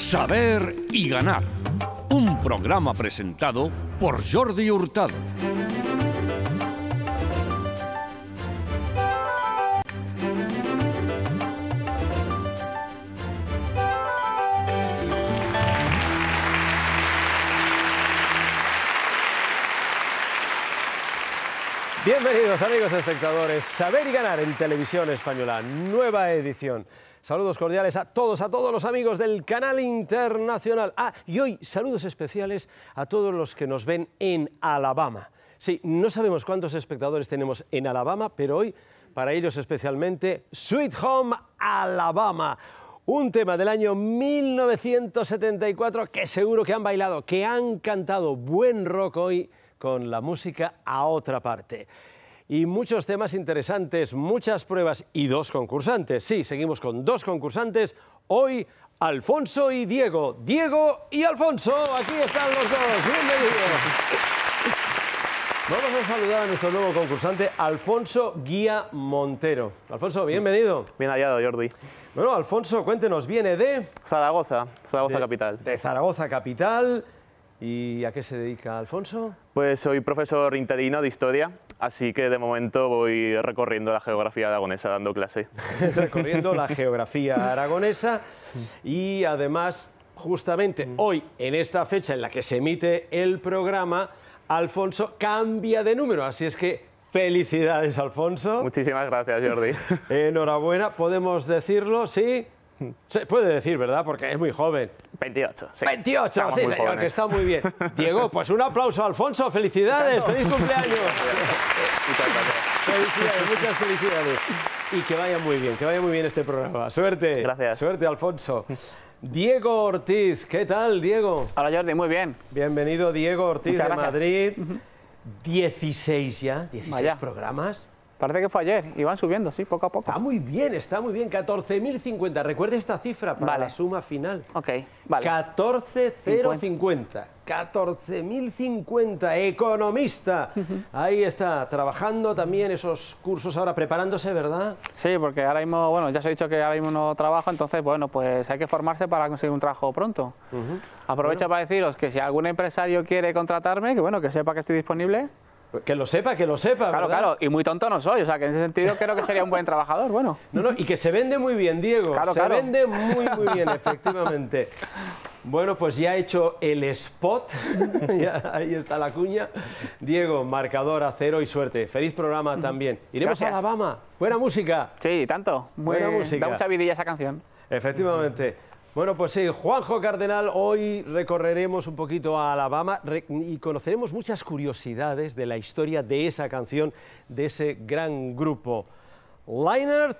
Saber y ganar. Un programa presentado por Jordi Hurtado. Bienvenidos amigos espectadores, Saber y Ganar en Televisión Española, nueva edición. Saludos cordiales a todos los amigos del canal internacional. Y hoy saludos especiales a todos los que nos ven en Alabama. Sí, no sabemos cuántos espectadores tenemos en Alabama, pero hoy, para ellos especialmente, Sweet Home Alabama. Un tema del año 1974 que seguro que han bailado, que han cantado buen rock hoy con la música a otra parte. Y muchos temas interesantes, muchas pruebas y dos concursantes. Sí, seguimos con dos concursantes. Hoy, Alfonso y Diego. Diego y Alfonso, aquí están los dos. Bienvenidos. Vamos a saludar a nuestro nuevo concursante, Alfonso Guía Montero. Alfonso, bienvenido. Bien hallado, Jordi. Bueno, Alfonso, cuéntenos, viene de... Zaragoza capital. De Zaragoza capital. ¿Y a qué se dedica Alfonso? Pues soy profesor interino de Historia, así que de momento voy recorriendo la geografía aragonesa dando clase. Recorriendo la geografía aragonesa y además, justamente hoy, en esta fecha en la que se emite el programa, Alfonso cambia de número, así es que felicidades, Alfonso. Muchísimas gracias, Jordi. Enhorabuena, podemos decirlo, ¿sí? Se puede decir, ¿verdad? Porque es muy joven. 28, sí. 28, Estamos sí, muy señor, jóvenes. que está muy bien. Diego, pues un aplauso a Alfonso, felicidades, feliz cumpleaños. Muchas gracias. Felicidades, muchas felicidades. Y que vaya muy bien este programa. Suerte. Gracias. Suerte, Alfonso. Diego Ortiz, ¿qué tal, Diego? Hola, Jordi, muy bien. Bienvenido, Diego Ortiz Muchas de gracias. Madrid. 16 ya, 16 Vaya. programas. Parece que fue ayer, y van subiendo, sí, poco a poco. Está muy bien, 14.050. Recuerde esta cifra para Vale. la suma final. Ok, vale. 14.050. 14.050. Economista. Ahí está, trabajando también esos cursos ahora, preparándose, ¿verdad? Sí, porque ahora mismo, bueno, ya os he dicho que ahora mismo no trabajo, entonces, bueno, pues hay que formarse para conseguir un trabajo pronto. Aprovecho para deciros que si algún empresario quiere contratarme, que bueno, que sepa que estoy disponible. Que lo sepa, Claro, ¿verdad? claro, y muy tonto no soy, o sea, que en ese sentido creo que sería un buen trabajador, bueno. No, y que se vende muy bien, Diego. Claro, se claro. vende muy bien, efectivamente. Bueno, pues ya ha hecho el spot. Ya, ahí está la cuña. Diego, marcador a 0 y suerte. Feliz programa también. Iremos Gracias. a Alabama. Buena música. Sí, tanto. Buena música. Da mucha vidilla esa canción. Efectivamente. Bueno, pues sí, Juanjo Cardenal, hoy recorreremos un poquito a Alabama y conoceremos muchas curiosidades de la historia de esa canción, de ese gran grupo. Lynyrd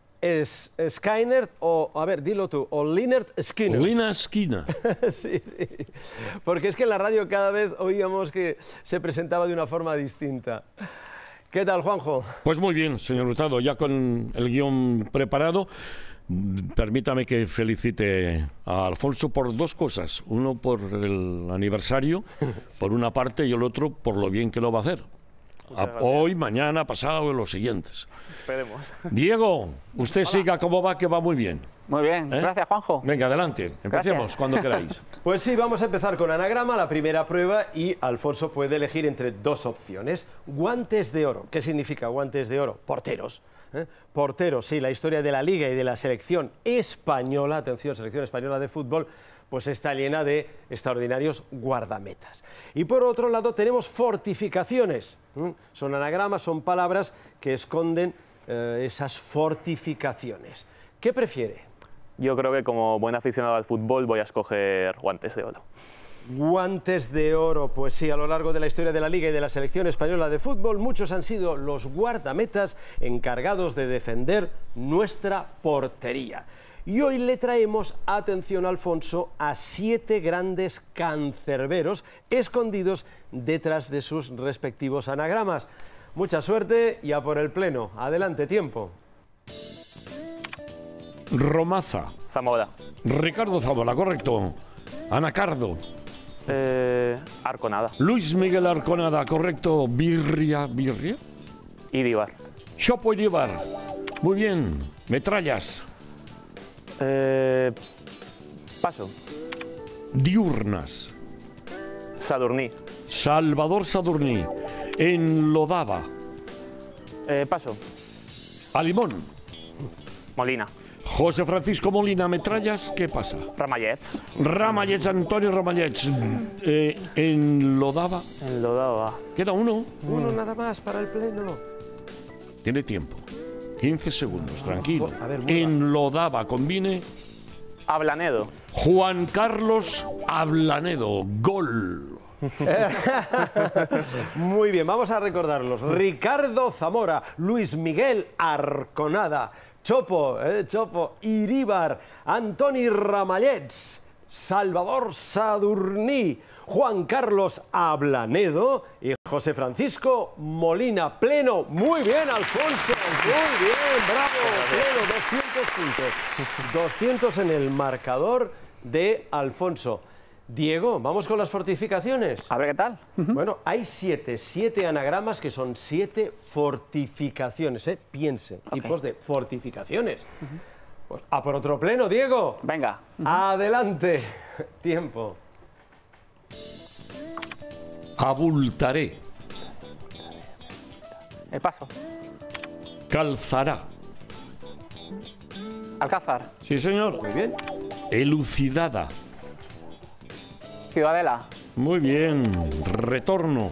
Skynyrd, o, a ver, dilo tú, o Lynyrd Skynyrd. Lina Esquina. Sí, sí, porque es que en la radio cada vez oíamos que se presentaba de una forma distinta. ¿Qué tal, Juanjo? Pues muy bien, señor Hurtado, ya con el guión preparado. Permítame que felicite a Alfonso por dos cosas. Uno por el aniversario, por una parte, y el otro por lo bien que lo va a hacer. Hoy, mañana, pasado, los siguientes. Esperemos. Diego, usted siga como va, que va muy bien. Muy bien, ¿Eh? gracias, Juanjo. Venga, adelante. Empecemos Gracias. cuando queráis. Pues sí, vamos a empezar con anagrama, la primera prueba, y Alfonso puede elegir entre dos opciones. Guantes de oro. ¿Qué significa guantes de oro? Porteros. Porteros, sí, la historia de la Liga y de la selección española, atención, selección española de fútbol, pues está llena de extraordinarios guardametas. Y por otro lado tenemos fortificaciones. Son anagramas, son palabras que esconden esas fortificaciones. ¿Qué prefiere? Yo creo que como buen aficionado al fútbol voy a escoger guantes de oro. Guantes de oro, pues sí, a lo largo de la historia de la Liga y de la selección española de fútbol, muchos han sido los guardametas encargados de defender nuestra portería. Y hoy le traemos, atención Alfonso, a 7 grandes cancerberos escondidos detrás de sus respectivos anagramas. Mucha suerte y a por el pleno. Adelante, tiempo. Romaza. Zamora. Ricardo Zamora, correcto. Anacardo. Arconada. Luis Miguel Arconada, correcto. Birria. Idíbar. Chopo Idíbar. Muy bien. Metrallas. Paso. Diurnas. Sadurní. Salvador Sadurní. Enlodaba. Paso. Alimón. Molina. José Francisco Molina Metrallas, ¿qué pasa? Ramallets. Ramallets, Antonio Ramallets. Enlodaba. Enlodaba. Queda uno. Uno nada más para el pleno. Tiene tiempo. 15 segundos, tranquilo. A ver, mueva. Enlodaba, combine. Ablanedo. Juan Carlos Ablanedo. Gol. Muy bien, vamos a recordarlos. Ricardo Zamora, Luis Miguel Arconada, Chopo, Iríbar, Antoni Ramallets, Salvador Sadurní, Juan Carlos Ablanedo y José Francisco Molina. Pleno. Muy bien, Alfonso. Muy bien, bravo. Pleno, 200 puntos. 200 en el marcador de Alfonso. Diego, vamos con las fortificaciones. A ver qué tal. Bueno, hay 7 anagramas que son 7 fortificaciones, ¿eh? Piense, tipos de fortificaciones. Pues, a por otro pleno, Diego. Venga. Adelante. Tiempo. Abultaré. Paso. Calzará. Alcázar. Sí, señor. Muy bien. Elucidada. Ciudadela. Muy bien. Retorno.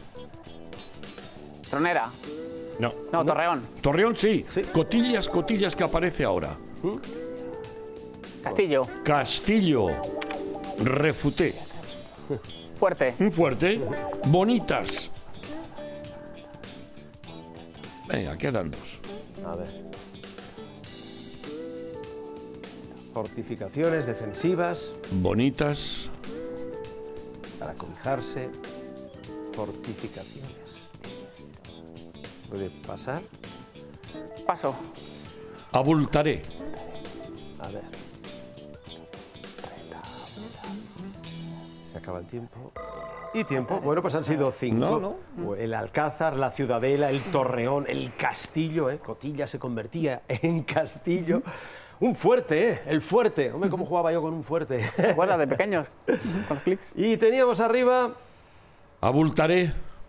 Tronera. No. No, Torreón. Torreón, sí. Sí. Cotillas, Cotillas, que aparece ahora. Castillo. Castillo. Refuté. Fuerte. Un fuerte. Bonitas. Venga, quedan 2. A ver. Fortificaciones defensivas Bonitas. para cobijarse. Fortificaciones. ¿Puede pasar? Paso. Abultaré. A ver. Se acaba el tiempo. Y tiempo. Bueno, pues han sido 5. No. El Alcázar, la Ciudadela, el Torreón, el Castillo. Cotilla se convertía en Castillo. Un fuerte, el fuerte. Hombre, ¿cómo jugaba yo con un fuerte? ¿Te acuerdas de pequeños? Con los clics. Y teníamos arriba... Abultaré.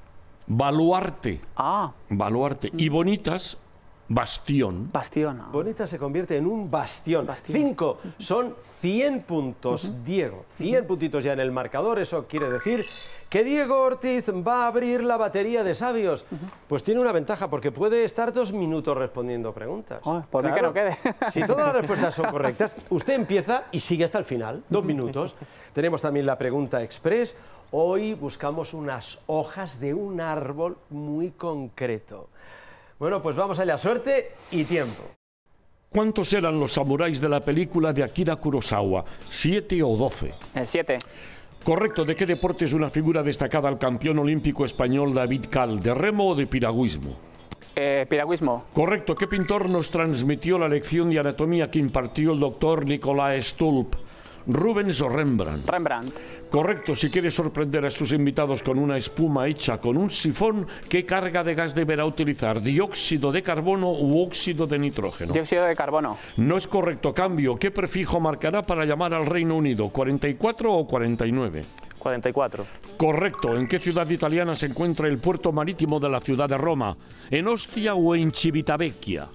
Baluarte. Ah, Baluarte. Y bonitas. Bastión. bastión. Ah. Bonita se convierte en un bastión. Bastión. 5 son 100 puntos, Diego. 100 puntitos ya en el marcador. Eso quiere decir que Diego Ortiz va a abrir la batería de sabios. Pues tiene una ventaja porque puede estar 2 minutos respondiendo preguntas. Oh, por mí que no quede. Si todas las respuestas son correctas, usted empieza y sigue hasta el final. 2 minutos. Tenemos también la pregunta express. Hoy buscamos unas hojas de un árbol muy concreto. Bueno, pues vamos allá. Suerte y tiempo. ¿Cuántos eran los samuráis de la película de Akira Kurosawa? ¿7 o 12? 7. Correcto. ¿De qué deporte es una figura destacada el campeón olímpico español David Cal? ¿De remo o de piragüismo? Piragüismo. Correcto. ¿Qué pintor nos transmitió la lección de anatomía que impartió el doctor Nicolás Stulp? ¿Rubens o Rembrandt? Rembrandt. Correcto. Si quiere sorprender a sus invitados con una espuma hecha con un sifón, ¿qué carga de gas deberá utilizar? ¿Dióxido de carbono u óxido de nitrógeno? Dióxido de carbono. No es correcto. Cambio. ¿Qué prefijo marcará para llamar al Reino Unido? ¿44 o 49? 44. Correcto. ¿En qué ciudad italiana se encuentra el puerto marítimo de la ciudad de Roma? ¿En Ostia o en Civitavecchia?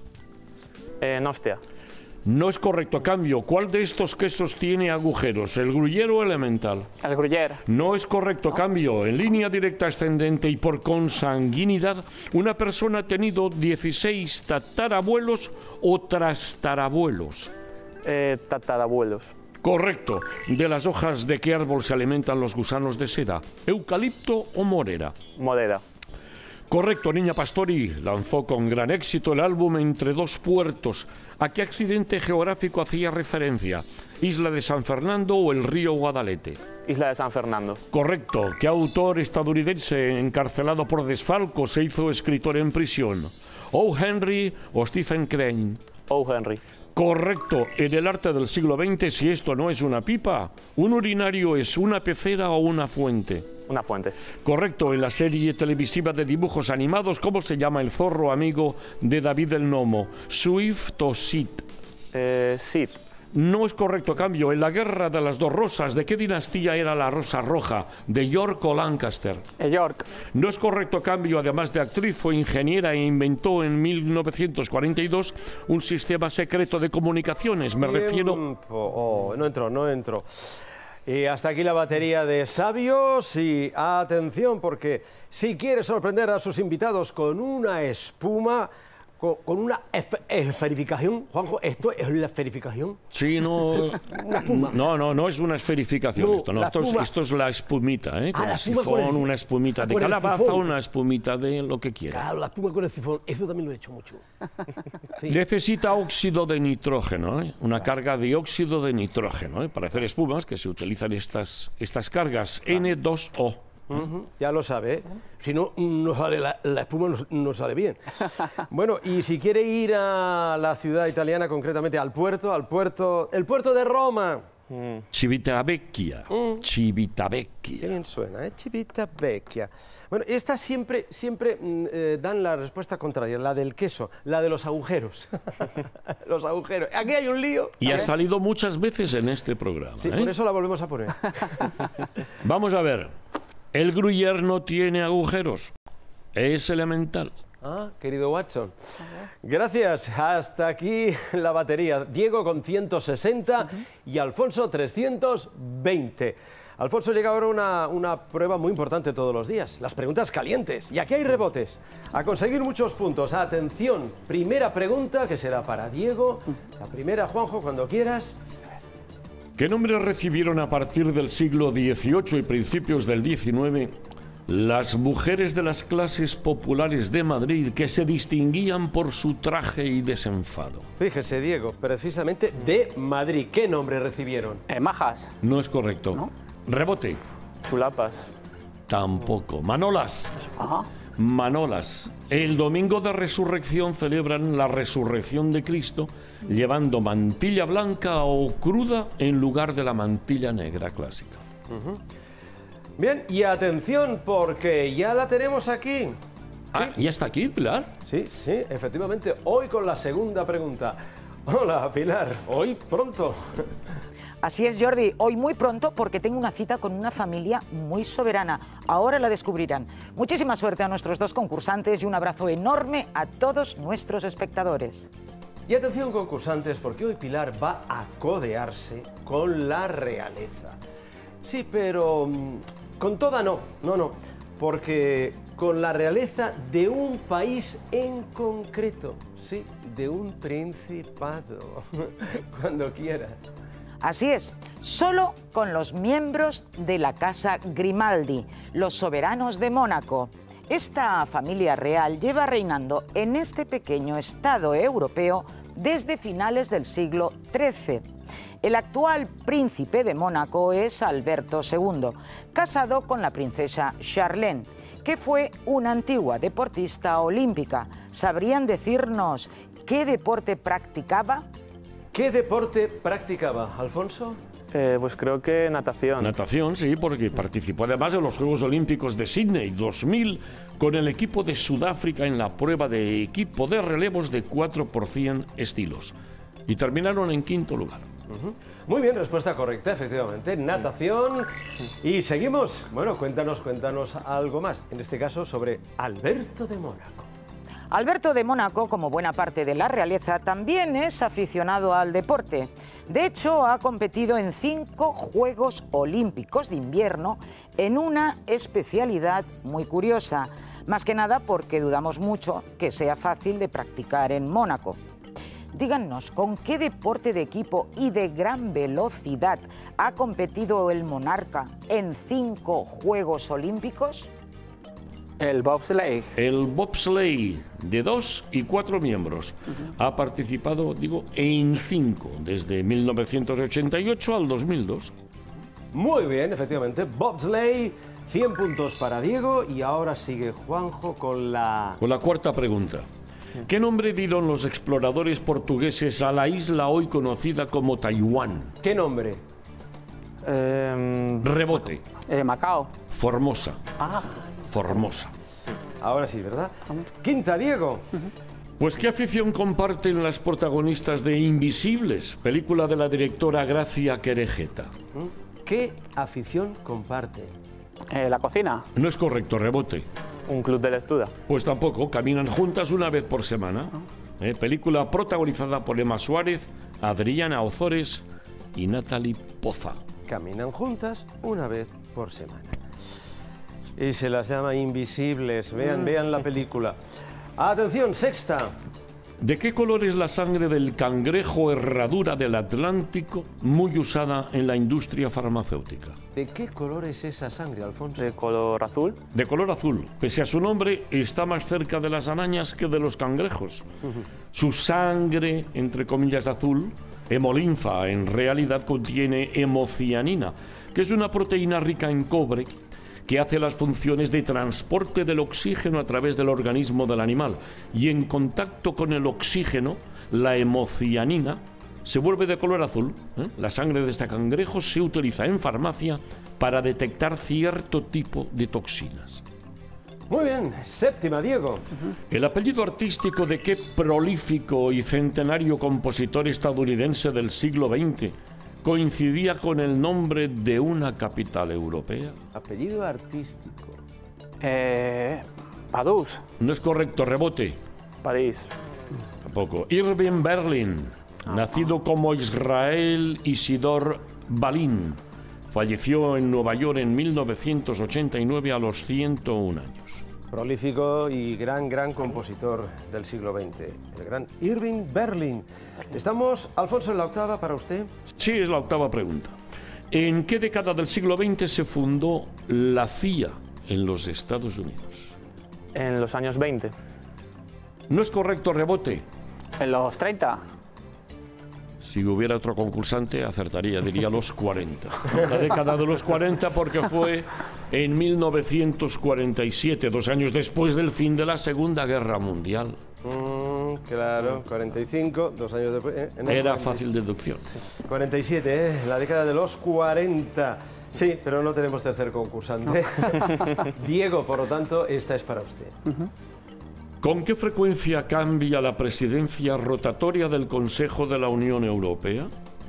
Ostia. No es correcto. Cambio. ¿Cuál de estos quesos tiene agujeros? ¿El gruyere o elemental? El Gruyère. No es correcto. Cambio. En línea directa ascendente y por consanguinidad, una persona ha tenido 16 tatarabuelos o trastarabuelos. Tatarabuelos. Correcto. ¿De las hojas de qué árbol se alimentan los gusanos de seda? ¿Eucalipto o morera? Modera. Correcto. Niña Pastori lanzó con gran éxito el álbum Entre dos puertos. ¿A qué accidente geográfico hacía referencia? ¿Isla de San Fernando o el río Guadalete? Isla de San Fernando. Correcto. ¿Qué autor estadounidense encarcelado por desfalco se hizo escritor en prisión? ¿O. Henry o Stephen Crane? O. Henry. Correcto. En el arte del siglo XX, si esto no es una pipa, ¿un urinario es una pecera o una fuente? Una fuente. Correcto. En la serie televisiva de dibujos animados, ¿cómo se llama el zorro amigo de David el Gnomo? ¿Swift o Sid? Sid. No es correcto, cambio. En la Guerra de las Dos Rosas, ¿de qué dinastía era la Rosa Roja? ¿De York o Lancaster? York. No es correcto, cambio. Además de actriz, fue ingeniera e inventó en 1942 un sistema secreto de comunicaciones. Me refiero... Oh, no entro. Y hasta aquí la batería de sabios y atención, porque si quiere sorprender a sus invitados con una espuma... Con una esferificación, Juanjo, ¿esto es la esferificación? Sí, no... Una espuma. No es una esferificación No, esto, no. la Esto espuma. es la espumita, ¿eh? Con la el espuma con el sifón, si- una espumita de con el calabaza, sifón. una espumita de lo que quiera. Claro, la espuma con el sifón, eso también lo he hecho mucho. Sí. Necesita óxido de nitrógeno, ¿eh? Una carga de óxido de nitrógeno, ¿eh? Para hacer espumas, que se utilizan estas cargas N2O. Ya lo sabe, ¿eh? Si no, no sale la espuma no sale bien. Bueno, y si quiere ir a la ciudad italiana, concretamente el puerto de Roma. Civitavecchia. Qué Civitavecchia. bien suena, ¿eh? Civitavecchia. Bueno, esta siempre dan la respuesta contraria, la del queso, la de los agujeros. Los agujeros. Aquí hay un lío. Y ha salido muchas veces en este programa. Sí, ¿eh? por eso la volvemos a poner. Vamos a ver. El Gruyère no tiene agujeros. Es elemental. Ah, querido Watson. Gracias. Hasta aquí la batería. Diego con 160 y Alfonso 320. Alfonso, llega ahora una prueba muy importante todos los días. Las preguntas calientes. Y aquí hay rebotes. A conseguir muchos puntos. Atención. Primera pregunta que será para Diego. La primera, Juanjo, cuando quieras. ¿Qué nombre recibieron a partir del siglo XVIII y principios del XIX las mujeres de las clases populares de Madrid que se distinguían por su traje y desenfado? Fíjese, Diego, precisamente de Madrid. ¿Qué nombre recibieron? Majas. No es correcto. ¿No? Rebote. Chulapas. Tampoco. Manolas. Ajá. Manolas. El domingo de resurrección celebran la resurrección de Cristo llevando mantilla blanca o cruda en lugar de la mantilla negra clásica. Bien, y atención, porque ya la tenemos aquí. Ah, ¿ya está aquí, Pilar? Sí, efectivamente. Hoy con la segunda pregunta. Hola, Pilar. Hoy pronto. Así es, Jordi. Hoy muy pronto porque tengo una cita con una familia muy soberana. Ahora la descubrirán. Muchísima suerte a nuestros dos concursantes y un abrazo enorme a todos nuestros espectadores. Y atención, concursantes, porque hoy Pilar va a codearse con la realeza. Sí, pero con toda no, porque con la realeza de un país en concreto, sí, de un principado, cuando quieras. Así es, solo con los miembros de la Casa Grimaldi, los soberanos de Mónaco. Esta familia real lleva reinando en este pequeño estado europeo desde finales del siglo XIII. El actual príncipe de Mónaco es Alberto II, casado con la princesa Charlene, que fue una antigua deportista olímpica. ¿Sabrían decirnos qué deporte practicaba? ¿Qué deporte practicaba, Alfonso? Pues creo que natación. Natación, sí, porque participó además en los Juegos Olímpicos de Sydney 2000 con el equipo de Sudáfrica en la prueba de equipo de relevos de 4 por 100 estilos. Y terminaron en quinto lugar. Muy bien, respuesta correcta, efectivamente. Natación. Y seguimos. Bueno, cuéntanos algo más. En este caso sobre Alberto de Mónaco. Alberto de Mónaco, como buena parte de la realeza, también es aficionado al deporte. De hecho, ha competido en 5 Juegos Olímpicos de invierno en una especialidad muy curiosa, más que nada porque dudamos mucho que sea fácil de practicar en Mónaco. Díganos, ¿con qué deporte de equipo y de gran velocidad ha competido el monarca en 5 Juegos Olímpicos? El bobsleigh. El bobsleigh, de 2 y 4 miembros, ha participado, en 5, desde 1988 al 2002. Muy bien, efectivamente. Bobsleigh, 100 puntos para Diego. Y ahora sigue Juanjo con la... Con la cuarta pregunta. ¿Qué nombre dieron los exploradores portugueses a la isla hoy conocida como Taiwán? ¿Qué nombre? Rebote. Macao. Formosa. Formosa. Ahora sí, ¿verdad? Quinta, Diego. Pues ¿qué afición comparten las protagonistas de Invisibles, película de la directora Gracia Querejeta? ¿Qué afición comparten? La cocina. No es correcto, rebote. Un club de lectura. Pues tampoco, caminan juntas una vez por semana. Película protagonizada por Emma Suárez, Adriana Ozores y Natalie Poza. Caminan juntas una vez por semana. Y se las llama Invisibles. Vean la película. Atención, sexta. ¿De qué color es la sangre del cangrejo herradura del Atlántico, muy usada en la industria farmacéutica? ¿De qué color es esa sangre, Alfonso? De color azul. De color azul. Pese a su nombre, está más cerca de las arañas que de los cangrejos. Su sangre, entre comillas, azul, hemolinfa, en realidad contiene hemocianina, que es una proteína rica en cobre que hace las funciones de transporte del oxígeno a través del organismo del animal, y en contacto con el oxígeno, la hemocianina se vuelve de color azul. La sangre de este cangrejo se utiliza en farmacia para detectar cierto tipo de toxinas. Muy bien, séptima, Diego. El apellido artístico de qué prolífico y centenario compositor estadounidense del siglo XX coincidía con el nombre de una capital europea? Apellido artístico. Padús. No es correcto, rebote. París. Tampoco. Irving Berlin, nacido como Israel Isidor Balin, falleció en Nueva York en 1989 a los 101 años. Prolífico y gran compositor del siglo XX, el gran Irving Berlin. Estamos, Alfonso, en la octava para usted. Sí, es la octava pregunta. ¿En qué década del siglo XX se fundó la CIA en los Estados Unidos? En los años 20. No es correcto, rebote. En los 30. Si hubiera otro concursante, acertaría, diría los 40. La década de los 40, porque fue en 1947, 2 años después del fin de la Segunda Guerra Mundial. Claro, 45, 2 años después. Era fácil deducción. 47, la década de los 40. Sí, pero no tenemos tercer concursante. Diego, por lo tanto, esta es para usted. ¿Con qué frecuencia cambia la presidencia rotatoria del Consejo de la Unión Europea?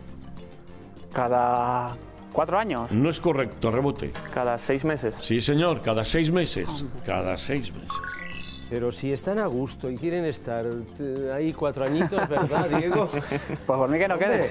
Cada 4 años. No es correcto, rebote. Cada 6 meses. Sí, señor, cada 6 meses. Cada 6 meses. Pero si están a gusto y quieren estar ahí 4 añitos, ¿verdad, Diego? Pues por mí que no quede.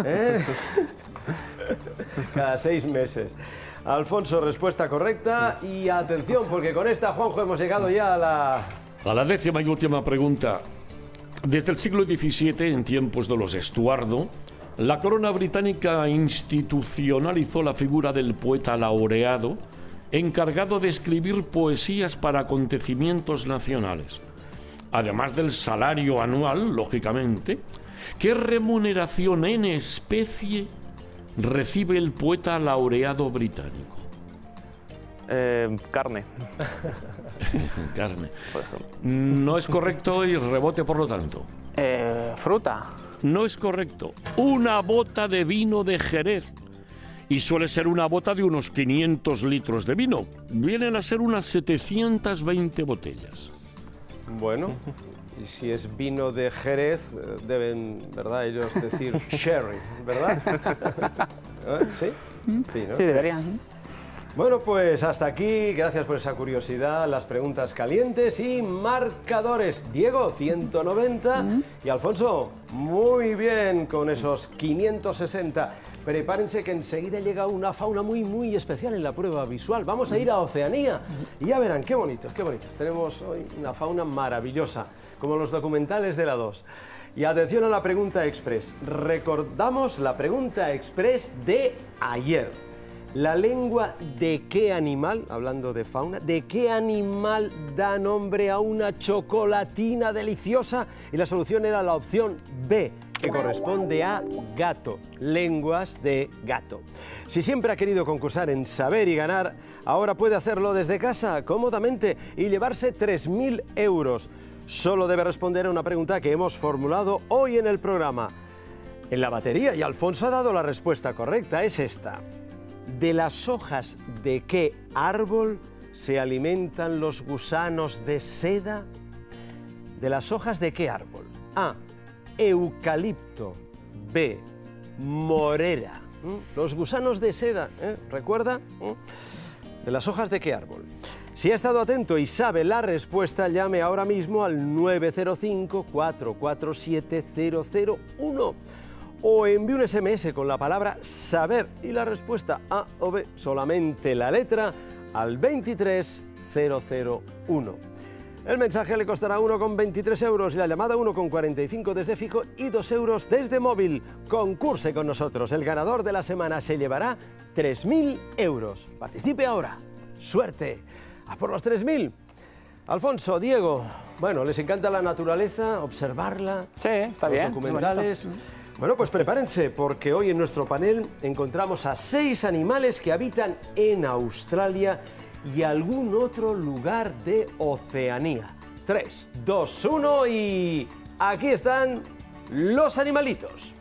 Cada 6 meses. Alfonso, respuesta correcta. Y atención, porque con esta, Juanjo, hemos llegado ya a la 10ª y última pregunta. Desde el siglo XVII, en tiempos de los Estuardo, la corona británica institucionalizó la figura del poeta laureado, encargado de escribir poesías para acontecimientos nacionales. Además del salario anual, lógicamente, ¿qué remuneración en especie recibe el poeta laureado británico? Carne. Carne. No es correcto y rebote, por lo tanto. Fruta. No es correcto. Una bota de vino de Jerez. Y suele ser una bota de unos 500 litros de vino. Vienen a ser unas 720 botellas. Bueno, y si es vino de Jerez, deben, ¿verdad?, ellos decir sherry, ¿verdad? ¿Sí? Sí, ¿no? Sí, deberían. Bueno, pues hasta aquí, gracias por esa curiosidad, las preguntas calientes y marcadores. Diego, 190 y Alfonso, muy bien con esos 560. Prepárense que enseguida llega una fauna muy especial en la prueba visual. Vamos a ir a Oceanía y ya verán, qué bonitos, qué bonitos. Tenemos hoy una fauna maravillosa, como los documentales de la 2. Y atención a la pregunta express. Recordamos la pregunta express de ayer. ¿La lengua de qué animal, hablando de fauna, de qué animal da nombre a una chocolatina deliciosa? Y la solución era la opción B, que corresponde a gato, lenguas de gato. Si siempre ha querido concursar en Saber y Ganar, ahora puede hacerlo desde casa, cómodamente, y llevarse 3.000 euros. Solo debe responder a una pregunta que hemos formulado hoy en el programa. En la batería, y Alfonso ha dado la respuesta correcta, es esta. ¿De las hojas de qué árbol se alimentan los gusanos de seda? ¿de las hojas de qué árbol? A, eucalipto. B, morera. Los gusanos de seda, ¿recuerda? ¿De las hojas de qué árbol? Si ha estado atento y sabe la respuesta, llame ahora mismo al 905-447-001 o envíe un SMS con la palabra saber y la respuesta A o B, solamente la letra, al 23001. El mensaje le costará 1,23 euros y la llamada 1,45 desde fijo y 2 euros desde móvil. Concurse con nosotros. El ganador de la semana se llevará 3.000 euros. Participe ahora. ¡Suerte! ¡A por los 3.000! Alfonso, Diego, bueno, ¿les encanta la naturaleza, observarla? Sí, está los bien. documentales. Bueno, pues prepárense, porque hoy en nuestro panel encontramos a 6 animales que habitan en Australia y algún otro lugar de Oceanía. 3, 2, 1 y aquí están los animalitos.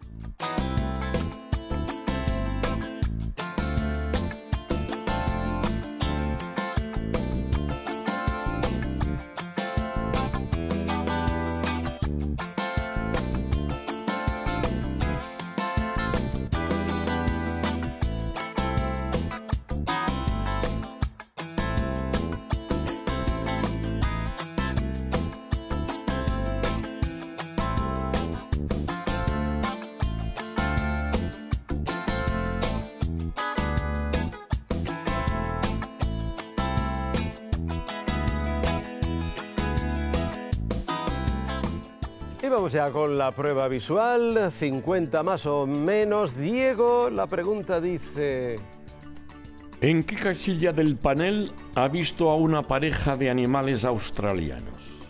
Y vamos ya con la prueba visual, 50 más o menos. Diego, la pregunta dice... ¿En qué casilla del panel ha visto a una pareja de animales australianos?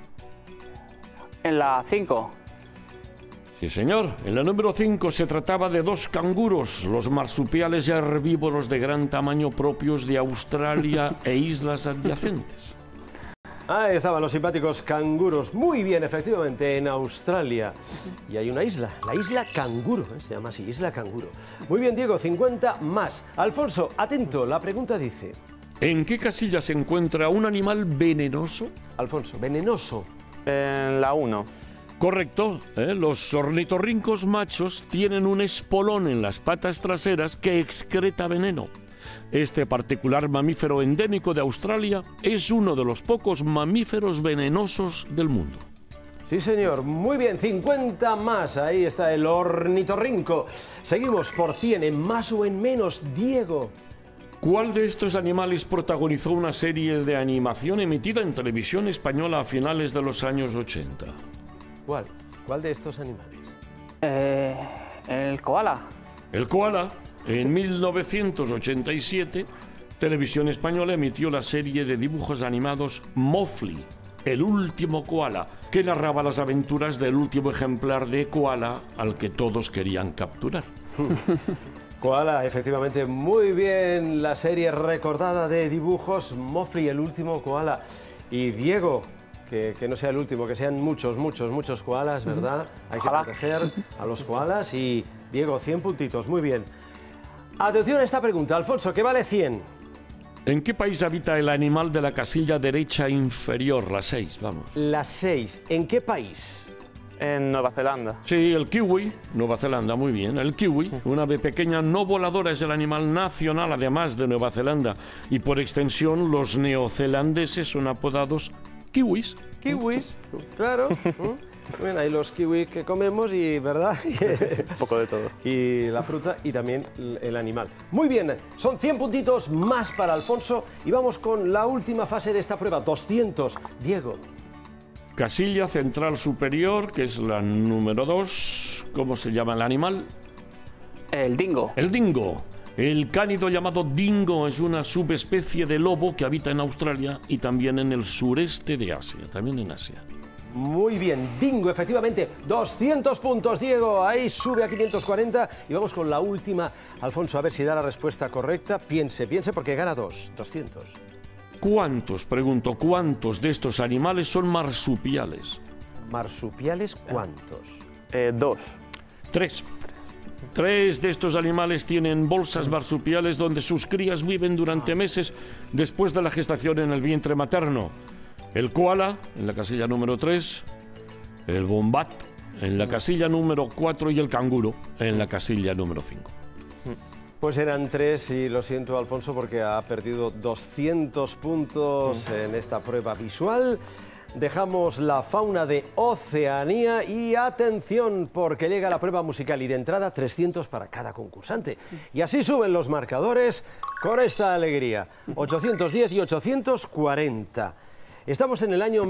En la 5. Sí, señor. En la número 5 se trataba de 2 canguros, los marsupiales herbívoros de gran tamaño propios de Australia e islas adyacentes. Ahí estaban los simpáticos canguros. Muy bien, efectivamente, en Australia. Y hay una isla, la isla Canguro, se llama así, isla Canguro. Muy bien, Diego, 50 más. Alfonso, atento, la pregunta dice... ¿En qué casilla se encuentra un animal venenoso? Alfonso, venenoso. En la 1. Correcto, los ornitorrincos machos tienen un espolón en las patas traseras que excreta veneno. Este particular mamífero endémico de Australia es uno de los pocos mamíferos venenosos del mundo. Sí, señor. Muy bien, 50 más. Ahí está el ornitorrinco. Seguimos por 100, en más o en menos. Diego. ¿Cuál de estos animales protagonizó una serie de animación emitida en televisión española a finales de los años 80? ¿Cuál? ¿Cuál de estos animales? El koala. El koala. En 1987, Televisión Española emitió la serie de dibujos animados Mowgli, el último koala, que narraba las aventuras del último ejemplar de koala al que todos querían capturar. Koala, efectivamente, muy bien. La serie recordada de dibujos Mowgli, el último koala. Y Diego, que no sea el último, que sean muchos koalas, ¿verdad? Hay que proteger a los koalas. Y Diego, 100 puntitos, muy bien. Atención a esta pregunta, Alfonso, ¿qué vale 100? ¿En qué país habita el animal de la casilla derecha inferior? La 6, vamos. La 6, ¿en qué país? En Nueva Zelanda. Sí, el kiwi, Nueva Zelanda, muy bien. El kiwi, una ave pequeña no voladora, es el animal nacional, además de Nueva Zelanda. Y por extensión, los neozelandeses son apodados kiwis. Kiwis, claro. Bueno, hay los kiwis que comemos y, ¿verdad? Un poco de todo. Y la fruta y también el animal. Muy bien, son 100 puntitos más para Alfonso y vamos con la última fase de esta prueba, 200. Diego. Casilla central superior, que es la número 2. ¿Cómo se llama el animal? El dingo. El dingo. El cánido llamado dingo es una subespecie de lobo que habita en Australia y también en el sureste de Asia, también en Asia. Muy bien, dingo, efectivamente, 200 puntos, Diego, ahí sube a 540 y vamos con la última. Alfonso, a ver si da la respuesta correcta, piense porque gana 200. ¿Cuántos, pregunto, cuántos de estos animales son marsupiales? ¿Marsupiales cuántos? 2. 3. 3 de estos animales tienen bolsas marsupiales donde sus crías viven durante meses después de la gestación en el vientre materno. el koala en la casilla número 3, el wombat en la casilla número 4 y el canguro en la casilla número 5. Pues eran 3 y lo siento, Alfonso, porque ha perdido 200 puntos en esta prueba visual. Dejamos la fauna de Oceanía y atención, porque llega la prueba musical y de entrada 300 para cada concursante. Y así suben los marcadores con esta alegría, 810 y 840. Estamos en el año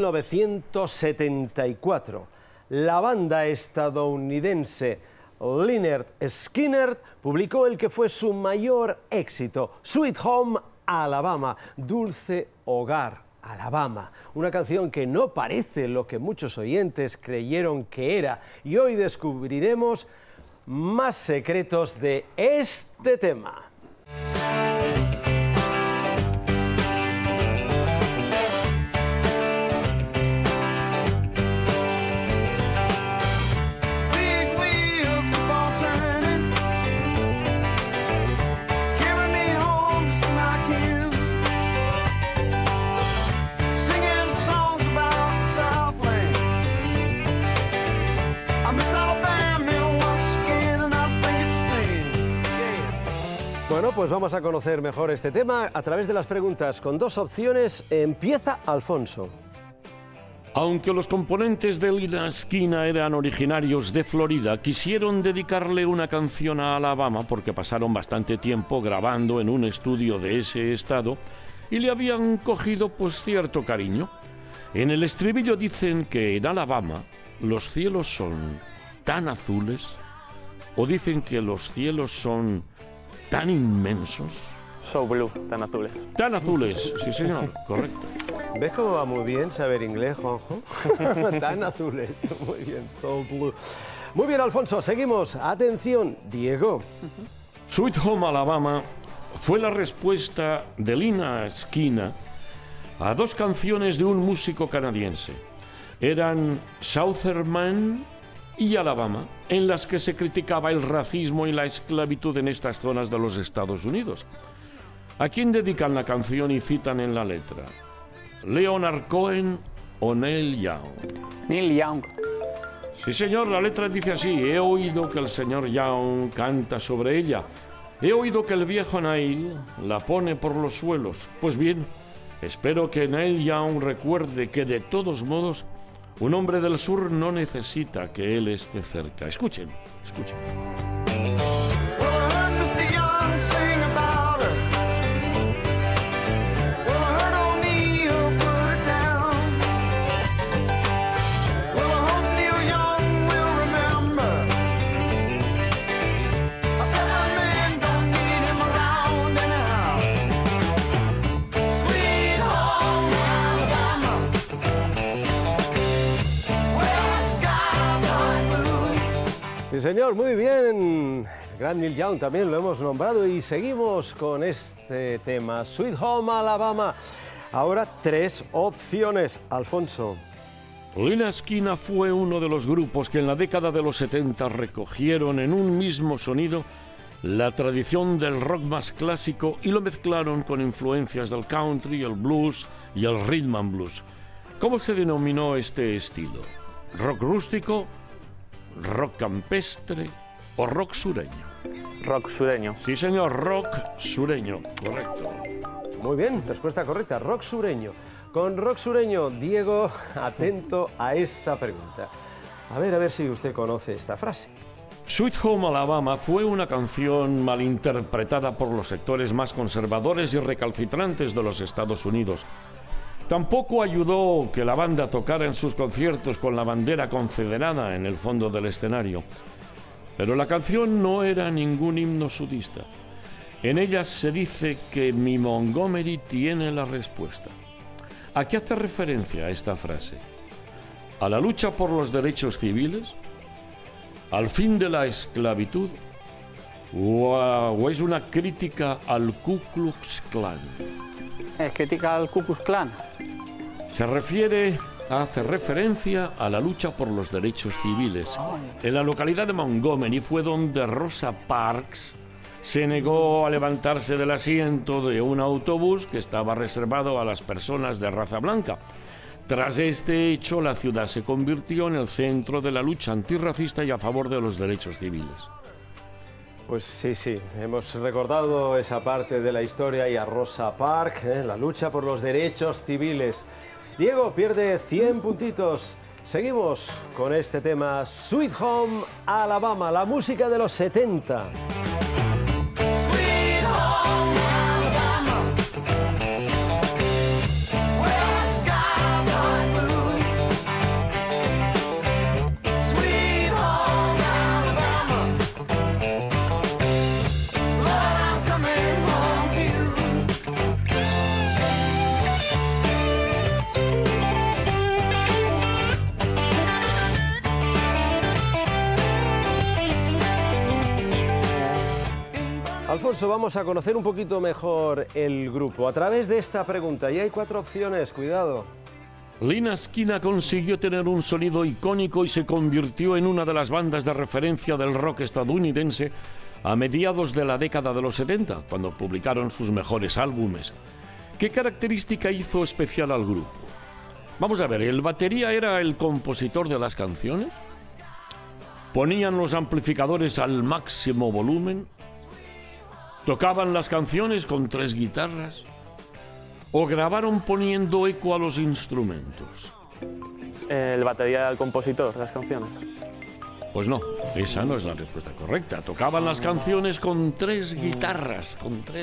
1974. La banda estadounidense Lynyrd Skynyrd publicó el que fue su mayor éxito, Sweet Home Alabama, Dulce Hogar Alabama, una canción que no parece lo que muchos oyentes creyeron que era, y hoy descubriremos más secretos de este tema. Bueno, pues vamos a conocer mejor este tema a través de las preguntas. Con 2 opciones, empieza Alfonso. Aunque los componentes de Lynyrd Skynyrd eran originarios de Florida, quisieron dedicarle una canción a Alabama porque pasaron bastante tiempo grabando en un estudio de ese estado y le habían cogido pues cierto cariño. En el estribillo dicen que en Alabama los cielos son tan azules, o dicen que los cielos son tan inmensos. So blue, tan azules. Tan azules, sí señor, correcto. ¿Ves cómo va muy bien saber inglés, Juanjo? Tan azules, muy bien, so blue. Muy bien, Alfonso, seguimos. Atención, Diego. Sweet Home Alabama fue la respuesta de Lynyrd Skynyrd a 2 canciones de un músico canadiense. Eran Southern Man y Alabama, en las que se criticaba el racismo y la esclavitud en estas zonas de los Estados Unidos. ¿A quién dedican la canción y citan en la letra? ¿Leonard Cohen o Neil Young? Neil Young. Sí, señor, la letra dice así: he oído que el señor Young canta sobre ella. He oído que el viejo Neil la pone por los suelos. Pues bien, espero que Neil Young recuerde que de todos modos un hombre del sur no necesita que él esté cerca. Escuchen, escuchen. Sí, señor, muy bien. El gran Neil Young también lo hemos nombrado y seguimos con este tema, Sweet Home Alabama. Ahora 3 opciones, Alfonso. Lynyrd Skynyrd fue uno de los grupos que en la década de los 70 recogieron en un mismo sonido la tradición del rock más clásico y lo mezclaron con influencias del country, el blues y el rhythm and blues. ¿Cómo se denominó este estilo? ¿Rock rústico, rock campestre o rock sureño? Rock sureño. Sí, señor, rock sureño, correcto. Muy bien, respuesta correcta, rock sureño. Con rock sureño, Diego, atento a esta pregunta. A ver si usted conoce esta frase. Sweet Home Alabama fue una canción malinterpretada por los sectores más conservadores y recalcitrantes de los Estados Unidos. Tampoco ayudó que la banda tocara en sus conciertos con la bandera confederada en el fondo del escenario. Pero la canción no era ningún himno sudista. En ella se dice que mi Montgomery tiene la respuesta. ¿A qué hace referencia esta frase? ¿A la lucha por los derechos civiles? ¿Al fin de la esclavitud? ¿O es una crítica al Ku Klux Klan? ¿Es crítica al Ku Klux Klan? Hace referencia a la lucha por los derechos civiles. En la localidad de Montgomery fue donde Rosa Parks se negó a levantarse del asiento de un autobús que estaba reservado a las personas de raza blanca. Tras este hecho, la ciudad se convirtió en el centro de la lucha antirracista y a favor de los derechos civiles. Pues sí, hemos recordado esa parte de la historia y a Rosa Parks, la lucha por los derechos civiles. Diego pierde 100 puntitos. Seguimos con este tema, Sweet Home Alabama, la música de los 70. Alfonso, vamos a conocer un poquito mejor el grupo a través de esta pregunta. Y hay 4 opciones, cuidado. Lynyrd Skynyrd consiguió tener un sonido icónico y se convirtió en una de las bandas de referencia del rock estadounidense a mediados de la década de los 70, cuando publicaron sus mejores álbumes. ¿Qué característica hizo especial al grupo? Vamos a ver, ¿el batería era el compositor de las canciones? ¿Ponían los amplificadores al máximo volumen? ¿Tocaban las canciones con 3 guitarras? ¿O grabaron poniendo eco a los instrumentos? El batería era el compositor de las canciones. Pues no, esa no es la respuesta correcta. Tocaban las canciones con 3 guitarras,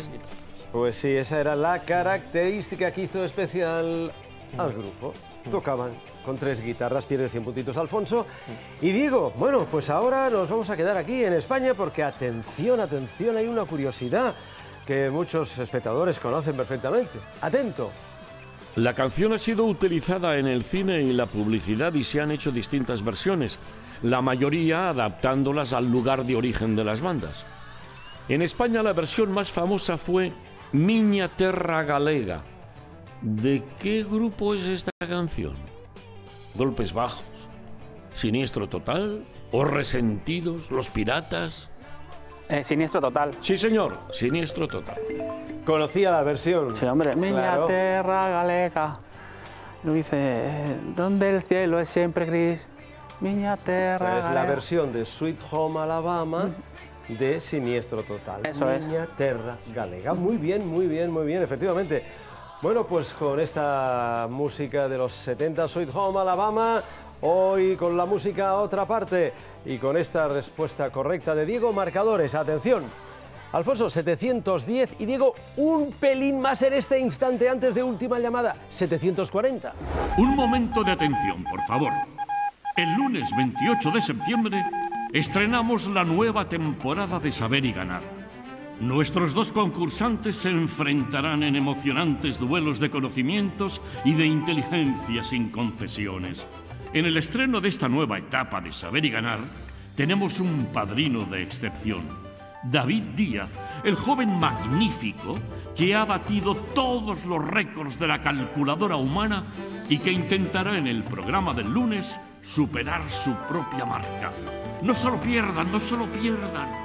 Pues sí, esa era la característica que hizo especial al grupo. Tocaban con 3 guitarras, pierde 100 puntitos Alfonso. Y Diego, bueno, pues ahora nos vamos a quedar aquí en España porque atención, hay una curiosidad que muchos espectadores conocen perfectamente. Atento. La canción ha sido utilizada en el cine y la publicidad y se han hecho distintas versiones, la mayoría adaptándolas al lugar de origen de las bandas. En España la versión más famosa fue Miña Terra Galega. ¿De qué grupo es esta canción? ¿Golpes Bajos? ¿Siniestro Total? ¿O Resentidos? ¿Los Piratas? Siniestro Total. Sí, señor, Siniestro Total. Conocía la versión. Sí, hombre. Miña Claro. terra galega. Lo dice, donde el cielo es siempre gris. Miña terra Es la galega. versión de Sweet Home Alabama de Siniestro Total. Eso es. Miña Terra Galega. Muy bien, efectivamente. Bueno, pues con esta música de los 70, Sweet Home Alabama, hoy con la música a otra parte y con esta respuesta correcta de Diego, marcadores, atención. Alfonso, 710 y Diego, un pelín más en este instante antes de última llamada, 740. Un momento de atención, por favor. El lunes 28 de septiembre estrenamos la nueva temporada de Saber y Ganar. Nuestros 2 concursantes se enfrentarán en emocionantes duelos de conocimientos y de inteligencia sin concesiones. En el estreno de esta nueva etapa de Saber y Ganar, tenemos un padrino de excepción. David Díaz, el joven magnífico que ha batido todos los récords de la calculadora humana y que intentará en el programa del lunes superar su propia marca. No se lo pierdan, no se lo pierdan.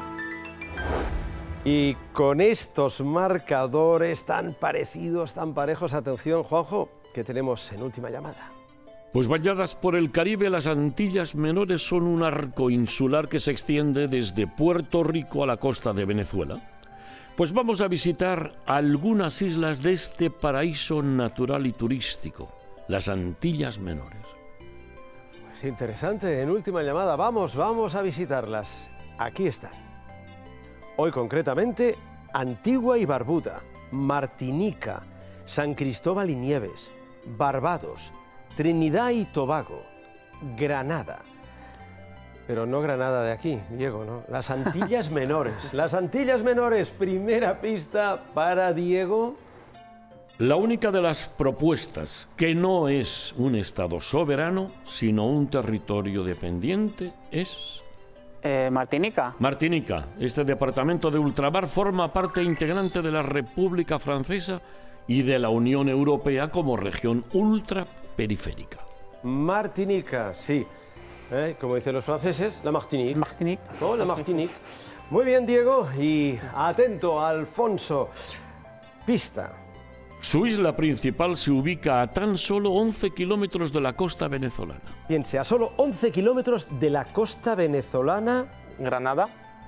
Y con estos marcadores tan parecidos, tan parejos, atención, Juanjo, que tenemos en última llamada. Pues bañadas por el Caribe, las Antillas Menores son un arco insular que se extiende desde Puerto Rico a la costa de Venezuela. Pues vamos a visitar algunas islas de este paraíso natural y turístico, las Antillas Menores. Pues interesante, en última llamada, vamos a visitarlas. Aquí están. Hoy concretamente, Antigua y Barbuda, Martinica, San Cristóbal y Nieves, Barbados, Trinidad y Tobago, Granada. Pero no Granada de aquí, Diego, ¿no? Las Antillas Menores. Las Antillas Menores, primera pista para Diego. La única de las propuestas que no es un Estado soberano, sino un territorio dependiente, es... Martinica. Martinica. Este departamento de ultramar forma parte integrante de la República Francesa y de la Unión Europea como región ultraperiférica. Martinica, sí. Como dicen los franceses, la Martinique. Martinique. ¿No? La Martinique. Muy bien, Diego, y atento, Alfonso. Pista. Su isla principal se ubica a tan solo 11 kilómetros de la costa venezolana. Piense, a solo 11 kilómetros de la costa venezolana. Granada.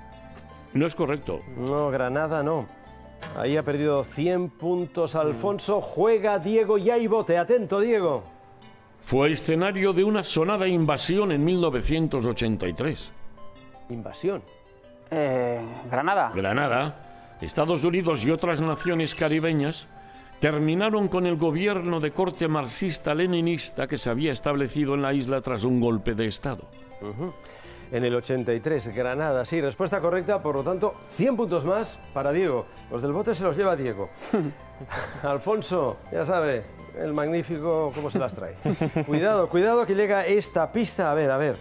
No es correcto. No, Granada no. Ahí ha perdido 100 puntos Alfonso. Juega Diego y hay bote. Atento, Diego. Fue escenario de una sonada invasión en 1983. Invasión. Granada. Granada, Estados Unidos y otras naciones caribeñas terminaron con el gobierno de corte marxista-leninista que se había establecido en la isla tras un golpe de Estado. En el 83, Granada. Sí, respuesta correcta, por lo tanto, 100 puntos más para Diego. Los del bote se los lleva Diego. Alfonso, ya sabe, el magnífico cómo se las trae. Cuidado, cuidado que llega esta pista. A ver.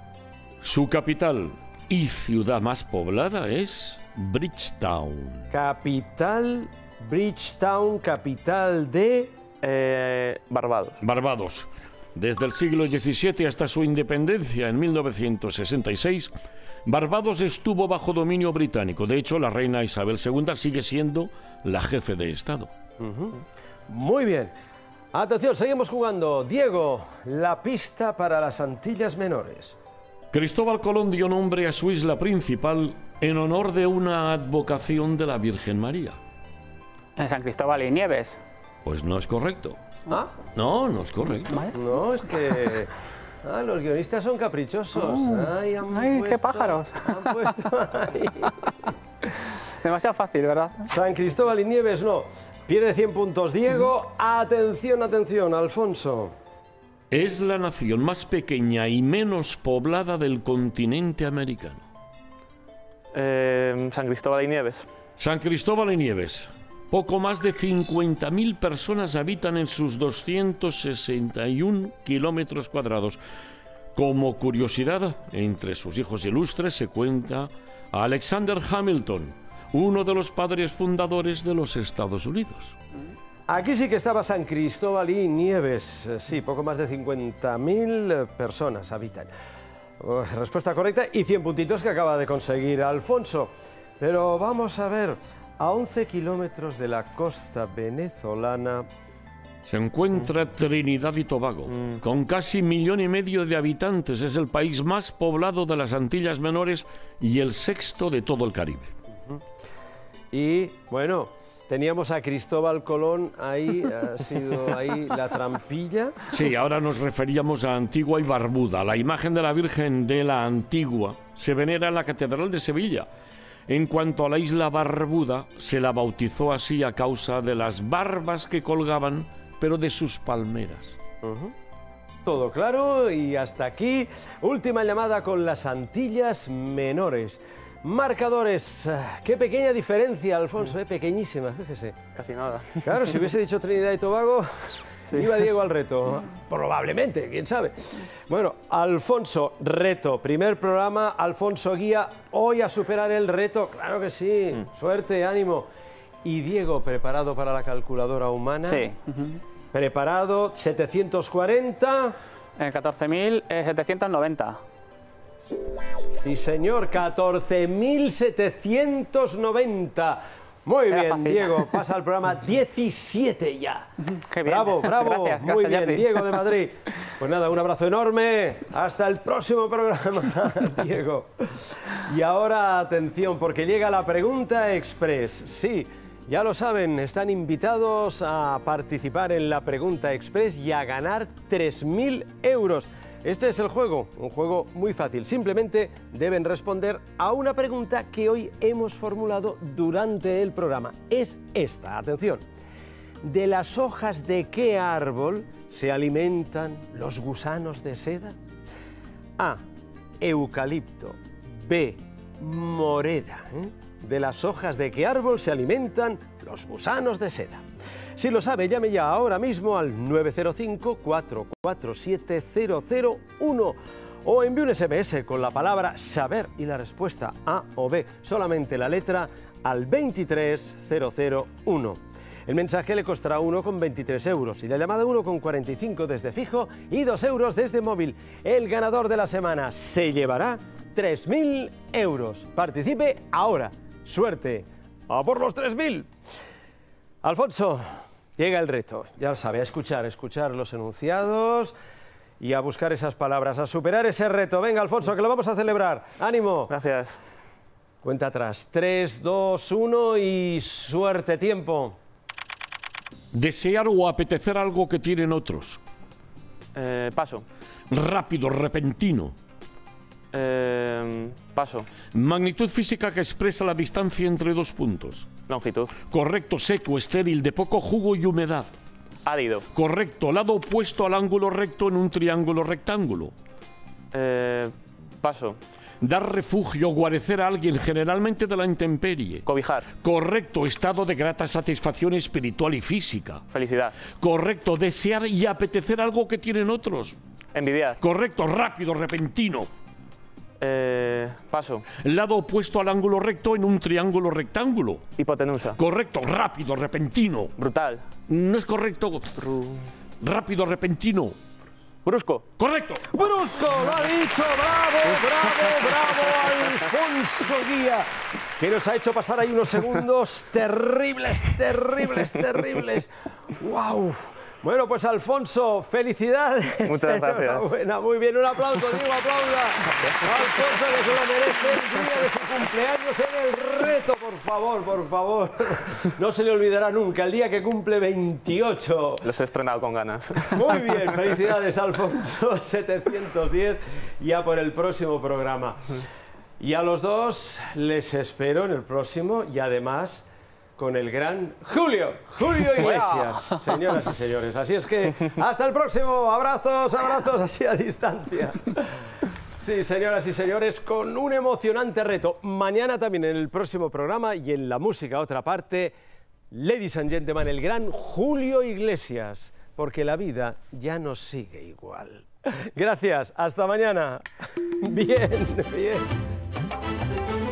Su capital y ciudad más poblada es Bridgetown. Capital, Bridgetown, capital de... Barbados. Barbados. Desde el siglo XVII hasta su independencia en 1966, Barbados estuvo bajo dominio británico. De hecho, la reina Isabel II sigue siendo la jefe de Estado. Muy bien. Atención, seguimos jugando. Diego, la pista para las Antillas Menores. Cristóbal Colón dio nombre a su isla principal en honor de una advocación de la Virgen María. En San Cristóbal y Nieves. Pues no es correcto. ¿Ah? No es correcto. No, es que... los guionistas son caprichosos. Ay, qué pájaros. Han puesto ahí. Demasiado fácil, ¿verdad? San Cristóbal y Nieves, no. Pierde 100 puntos Diego. Atención, atención, Alfonso. Es la nación más pequeña y menos poblada del continente americano. San Cristóbal y Nieves. San Cristóbal y Nieves. Poco más de 50.000 personas habitan en sus 261 kilómetros cuadrados. Como curiosidad, entre sus hijos ilustres se cuenta a Alexander Hamilton, uno de los padres fundadores de los Estados Unidos. Aquí sí que estaba San Cristóbal y Nieves. Sí, poco más de 50.000 personas habitan. Respuesta correcta y 100 puntitos que acaba de conseguir Alfonso. Pero vamos a ver, a 11 kilómetros de la costa venezolana... Se encuentra Trinidad y Tobago, con casi 1,5 millones de habitantes. Es el país más poblado de las Antillas Menores y el sexto de todo el Caribe. Y, bueno, teníamos a Cristóbal Colón, ahí ha sido ahí la trampilla. Sí, ahora nos referíamos a Antigua y Barbuda. La imagen de la Virgen de la Antigua se venera en la Catedral de Sevilla. En cuanto a la isla Barbuda, se la bautizó así a causa de las barbas que colgaban, pero de sus palmeras. Todo claro y hasta aquí. Última llamada con las Antillas Menores. Marcadores. Qué pequeña diferencia, Alfonso, pequeñísima, fíjese. Casi nada. Claro, si hubiese dicho Trinidad y Tobago, iba Diego al reto. Probablemente, quién sabe. Bueno, Alfonso, reto. Primer programa, Alfonso guía hoy a superar el reto. Claro que sí. Suerte, ánimo. Y Diego, ¿preparado para la calculadora humana? Sí. ¿Preparado? 740. 14.790. Sí, señor, 14.790. Muy Era bien, fácil. Diego, pasa al programa 17 ya. Qué bien. Bravo, bravo, Gracias, muy bien, Jordi. Diego de Madrid. Pues nada, un abrazo enorme, hasta el próximo programa, Diego. Y ahora, atención, porque llega la pregunta express. Sí, ya lo saben, están invitados a participar en la pregunta express y a ganar 3.000 euros. Este es el juego, un juego muy fácil. Simplemente deben responder a una pregunta que hoy hemos formulado durante el programa. Es esta, atención. ¿De las hojas de qué árbol se alimentan los gusanos de seda? A. Eucalipto. B. Morera. ¿De las hojas de qué árbol se alimentan los gusanos de seda? Si lo sabe, llame ya ahora mismo al 905-447-001 o envíe un SMS con la palabra saber y la respuesta A o B, solamente la letra, al 23001. El mensaje le costará 1,23 euros y la llamada 1,45 desde fijo y 2 euros desde móvil. El ganador de la semana se llevará 3.000 euros. Participe ahora. Suerte. ¡A por los 3.000! Alfonso, llega el reto. Ya lo sabe, a escuchar los enunciados y a buscar esas palabras, a superar ese reto. Venga, Alfonso, que lo vamos a celebrar. ¡Ánimo! Gracias. Cuenta atrás. 3, 2, 1 y suerte. Tiempo. Desear o apetecer algo que tienen otros. Paso. Rápido, repentino. Paso. Magnitud física que expresa la distancia entre dos puntos. Longitud. Correcto, seco, estéril, de poco jugo y humedad. Árido. Correcto, lado opuesto al ángulo recto en un triángulo rectángulo. Paso. Dar refugio o guarecer a alguien, generalmente de la intemperie. Cobijar. Correcto, estado de grata satisfacción espiritual y física. Felicidad. Correcto, desear y apetecer algo que tienen otros. Envidiar. Correcto, rápido, repentino. Paso. Lado opuesto al ángulo recto en un triángulo rectángulo. Hipotenusa. Correcto, rápido, repentino. Brutal. No es correcto. Rápido, repentino. Brusco. Correcto. ¡Brusco! ¡Lo ha dicho! ¡Bravo, Alfonso Guía! Que nos ha hecho pasar ahí unos segundos terribles. ¡Wow! Bueno, pues Alfonso, felicidades. Muchas gracias. Enhorabuena, muy bien, un aplauso, digo, aplauda. Alfonso, que se lo merece el día de su cumpleaños en el reto, por favor. No se le olvidará nunca, el día que cumple 28. Los he estrenado con ganas. Muy bien, felicidades, Alfonso, 710, ya por el próximo programa. Y a los dos les espero en el próximo y además con el gran Julio Iglesias, señoras y señores. Así es que hasta el próximo, abrazos así a distancia. Sí, señoras y señores, con un emocionante reto. Mañana también en el próximo programa y en la música, otra parte, ladies and gentlemen, el gran Julio Iglesias, porque la vida ya no sigue igual. Gracias, hasta mañana. Bien.